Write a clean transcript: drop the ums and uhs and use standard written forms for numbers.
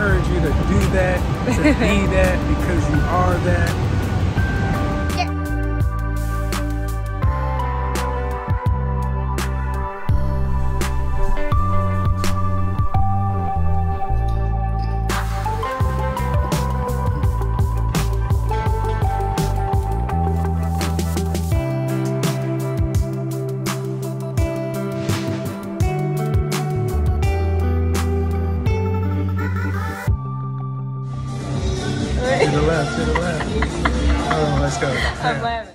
encourage you to do that, to be that, because you are that. To the left, to the left. Oh, let's go. I'm laughing.